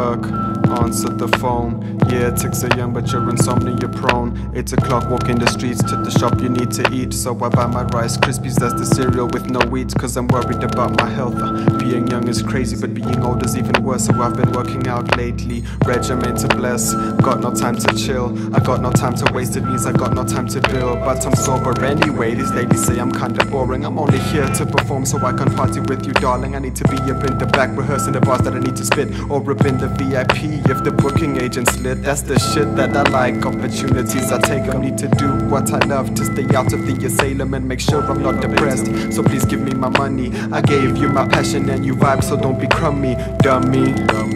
work, answer the phone. Yeah, ticks are young but you're insomnia prone. 8 o'clock, walking the streets to the shop you need to eat. So I buy my Rice Krispies, that's the cereal with no wheat, cause I'm worried about my health. Being young is crazy but being old is even worse. So I've been working out lately, regimen to bless. Got no time to chill, I got no time to waste. It means I got no time to build, but I'm sober anyway. These ladies say I'm kinda boring. I'm only here to perform so I can party with you, darling. I need to be up in the back rehearsing the bars that I need to spit, or up in the VIP if the booking agent's lit. That's the shit that I like, opportunities I take. I need to do what I love to stay out of the asylum and make sure I'm not depressed. So please give me my money, I gave you my passion and you vibe, so don't be crummy, dummy.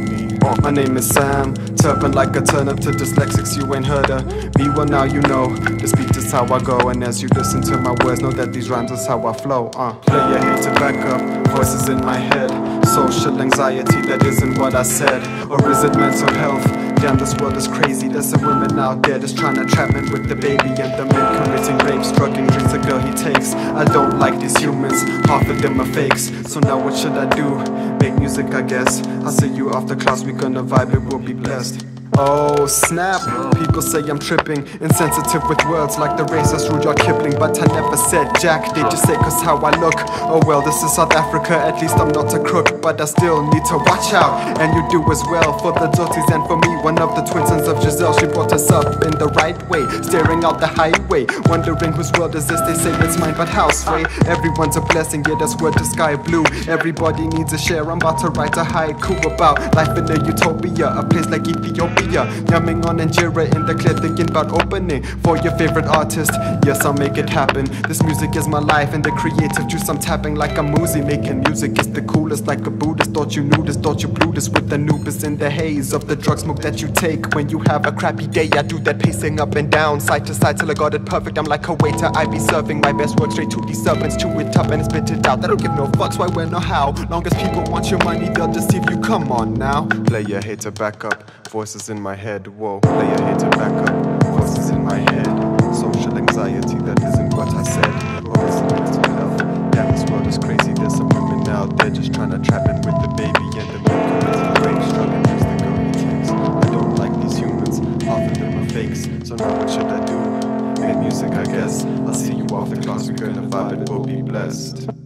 My name is Sam, turpin like a turnip to dyslexics, you ain't heard of me. Well now you know, this beat is how I go. And as you listen to my words, know that these rhymes is how I flow. Play your hate to back up, voices in my head. Social anxiety, that isn't what I said. Or is it mental health? Damn, this world is crazy. There's some women out there just trying to trap men with the baby, and the men committing rape, drugging drinks a girl he takes. I don't like these humans, half of them are fakes. So now what should I do? Make music, I guess. I'll see you after class, we gonna vibe, it will be blessed. Oh snap, people say I'm tripping, insensitive with words like the racist Rudyard Kipling. But I never said jack, they just say cause how I look. Oh well, this is South Africa, at least I'm not a crook. But I still need to watch out, and you do as well. For the Doties and for me, one of the twin sons of Giselle. She brought us up in the right way, staring out the highway, wondering whose world is this. They say it's mine, but houseway. Everyone's a blessing, yeah, that's where the sky blue. Everybody needs a share, I'm about to write a haiku about life in a utopia, a place like Ethiopia. Yamming on Injera in the clear, thinking about opening for your favorite artist. Yes, I'll make it happen. This music is my life, and the creative juice I'm tapping like a Muzi. Making music is the coolest, like a Buddhist. Thought you knew this, thought you blew this with the Anubis in the haze of the drug smoke that you take when you have a crappy day. I do that pacing up and down, side to side till I got it perfect. I'm like a waiter, I be serving my best work straight to these servants. Chew it up and spit it out. They don't give no fucks why, when, or how. Long as people want your money, they'll deceive you. Come on now, play your hate to back up, voices in my head. Whoa, play your hate to back up, voices in my head. Social anxiety, that isn't what I said. Or is it mental health? Damn, this world is crazy. There's some women out there just trying to trap in with the baby, and the men committing rape, struggling with the girl he takes. I don't like these humans, half of them are fakes. So now what should I do? Make music, I guess. I'll see you after class, we're gonna vibe, it will be blessed.